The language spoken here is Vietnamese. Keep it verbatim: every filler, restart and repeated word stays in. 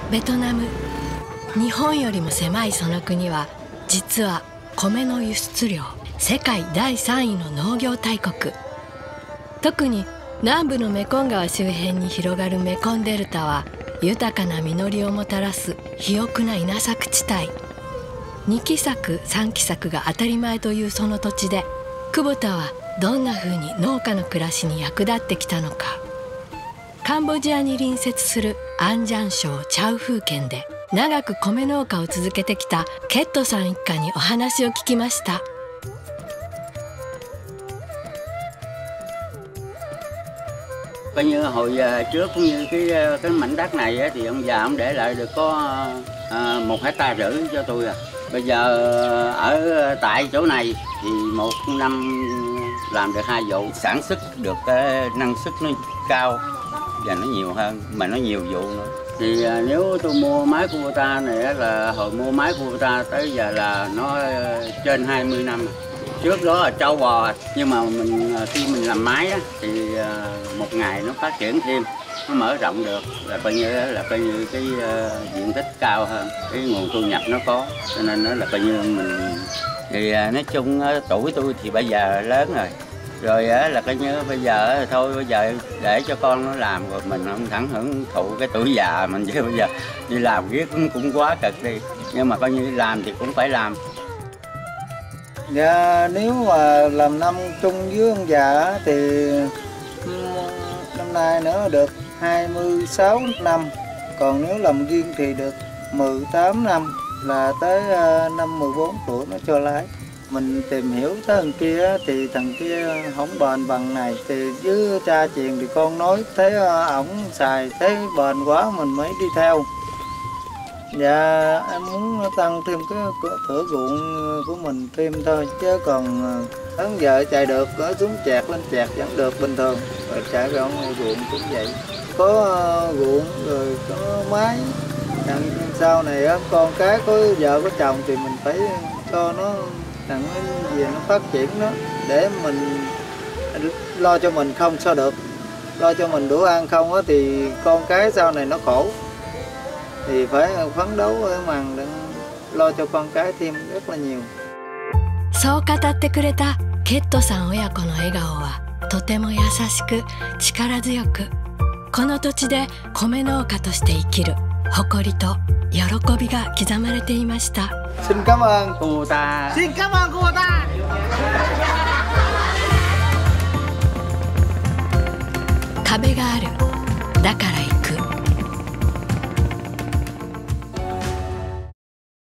ベトナム。日本よりも狭いその国は実は米の輸出量世界だいさんいの農業大国。特に南部のメコン川周辺に広がるメコンデルタは豊かな実りをもたらす肥沃な稲作地帯。にき作さんき作が当たり前というその土地で、久保田はどんなふうに農家の暮らしに役立ってきたのか。カンボジアに隣接するアンジャン省チャウフー県で長く米農家を続けてきたケットさん一家にお話を聞きました。 Coi như hồi trước cũng như cái cái mảnh đất này thì ông già ông để lại được có một hecta rưỡi cho tôi à. Bây giờ ở tại chỗ này thì một năm làm được hai vụ, sản xuất được cái năng suất nó cao và nó nhiều hơn, mà nó nhiều vụ nữa. Thì nếu tôi mua máy Kubota này là hồi mua máy Kubota tới giờ là nó trên hai mươi năm. Trước đó là trâu bò, nhưng mà mình khi mình làm máy á, thì một ngày nó phát triển thêm, nó mở rộng được là coi như là coi như cái uh, diện tích cao hơn, cái nguồn thu nhập nó có, cho nên nó là coi như mình thì uh, nói chung uh, tuổi tôi thì bây giờ lớn rồi, rồi uh, là coi như bây giờ uh, thôi bây giờ để cho con nó làm rồi mình không thẳng hưởng thụ cái tuổi già mình, chứ bây giờ đi làm riết cũng, cũng quá cực đi, nhưng mà coi như làm thì cũng phải làm. Dạ, nếu mà làm năm chung với ông già thì năm nay nữa được hai mươi sáu năm, còn nếu làm riêng thì được mười tám năm, là tới năm mười bốn tuổi nó cho lái. Mình tìm hiểu tới thằng kia thì thằng kia không bền bằng này, thì với cha truyền thì con nói thấy ổng xài thấy bền quá mình mới đi theo. Dạ, em muốn tăng thêm cái thửa ruộng của mình thêm thôi, chứ còn đến giờ chạy được có xuống chẹt lên chẹt vẫn được bình thường, rồi chạy ra ruộng cũng vậy. Có ruộng rồi có máy, đằng sau này con cái có vợ có chồng thì mình phải cho nó đằng gì nó phát triển đó, để mình lo cho mình không sao được, lo cho mình đủ ăn không á thì con cái sau này nó khổ. Thì phải phấn đấu mà lo cho con cái thêm rất là nhiều. そう語ってくれたケットさん親子の笑顔はとても優しく力強く、この土地で米農家として生きる誇りと喜びが刻まれていました。 Xin cảm ơn Kubota. Xin cảm ơn Kubota. 壁がある、だから